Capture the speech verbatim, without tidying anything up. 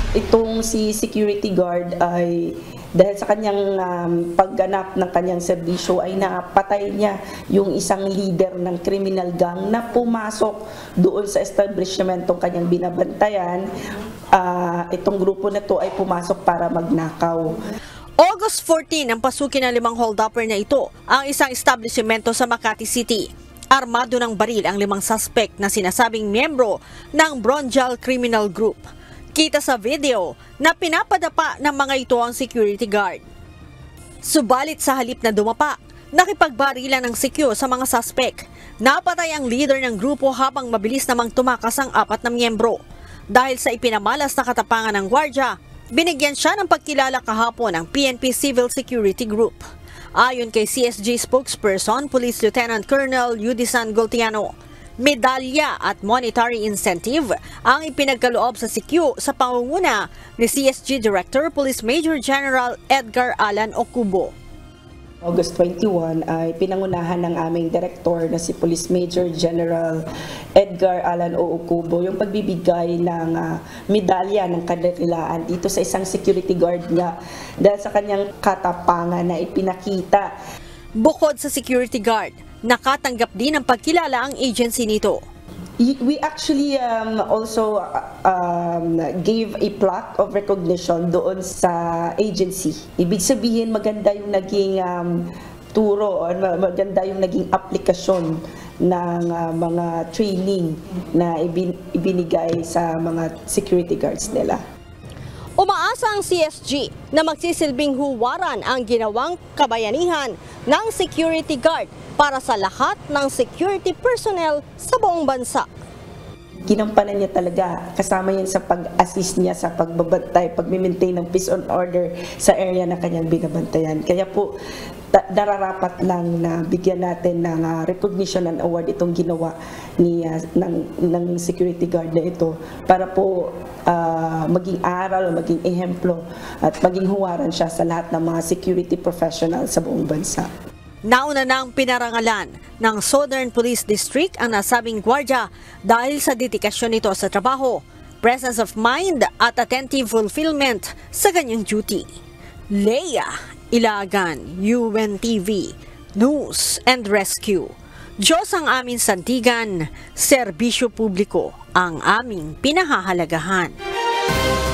Itong si security guard ay dahil sa kanyang um, pagganap ng kanyang serbisyo ay napatay niya yung isang leader ng criminal gang na pumasok doon sa establishmentong kanyang binabantayan. Uh, itong grupo na to ay pumasok para magnakaw. August fourteen ang pasukin ng limang hold-upper na ito ang isang establishmento sa Makati City. Armado ng baril ang limang suspect na sinasabing miyembro ng Bronjal Criminal Group. Kita sa video na pinapadapa ng mga ito ang security guard. Subalit sa halip na dumapa, nakipagbarilan ng secure sa mga suspect. Napatay ang leader ng grupo habang mabilis namang tumakas ang apat na miyembro. Dahil sa ipinamalas na katapangan ng gwardya, binigyan siya ng pagkilala kahapon ng P N P Civil Security Group. Ayon kay C S G spokesperson, Police Lieutenant Colonel Yudisan Goltiano, medalya at monetary incentive ang ipinagkaloob sa C Q sa pangunguna ni C S G Director Police Major General Edgar Alan Ocubo. August twenty-one ay pinangunahan ng aming direktor na si Police Major General Edgar Alan Ocubo yung pagbibigay ng uh, medalya ng kadakilaan dito sa isang security guard niya dahil sa kanyang katapangan na ipinakita. Bukod sa security guard, nakatanggap din ng pagkilala ang agency nito. We actually um, also um, gave a plaque of recognition doon sa agency. Ibig sabihin maganda yung naging um, turo, or maganda yung naging aplikasyon ng uh, mga training na ibin ibinigay sa mga security guards nila. Umaasa ang C S G na magsisilbing huwaran ang ginawang kabayanihan ng security guard para sa lahat ng security personnel sa buong bansa. Ginampanan niya talaga, kasama yan sa pag-assist niya sa pagbabantay, pag-maintain ng peace and order sa area na kanyang binabantayan. Kaya po, nararapat lang na bigyan natin ng uh, recognition and award itong ginawa ni, uh, ng, ng security guard na ito para po uh, maging aral, maging ehemplo at maging huwaran siya sa lahat ng mga security professionals sa buong bansa. Nauna nang pinarangalan ng Southern Police District ang nasabing gwardya dahil sa dedikasyon nito sa trabaho, presence of mind at attentive fulfillment sa kanyang duty. Leia Ilagan, U N T V, News and Rescue. Diyos ang aming sandigan, serbisyo publiko ang aming pinahahalagahan.